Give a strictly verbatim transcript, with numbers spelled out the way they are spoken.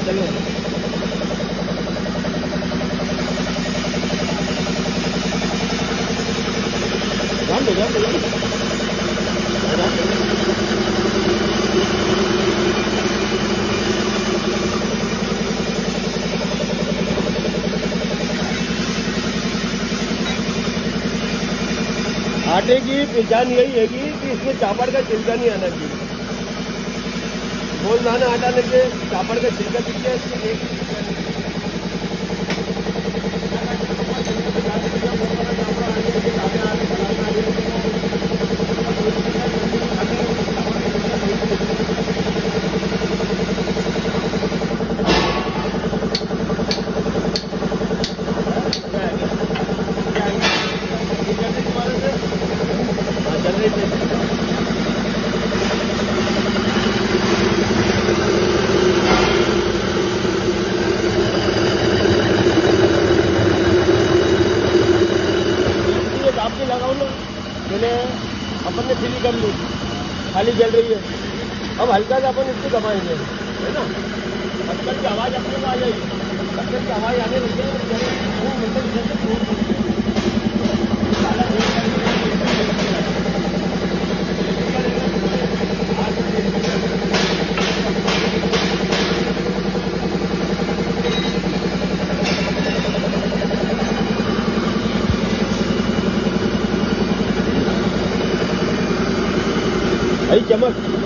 चलो जान दो जान दो आटे की पहचान यही है कि इसमें चापड़ का छिलका नहीं आना चाहिए। बहुत दाना आटा लेके चापड़ का छिलका दिखता है इसमें एक लगाओ ना मैंने अपन ने फ्री कर ली, खाली जल रही है। अब हल्का सा अपन इसको दबाएंगे, है ना। ढक्कन की आवाज़ अपने को आ जाएगी, ढक्कन की आवाज़ आने लगे भाई चमक।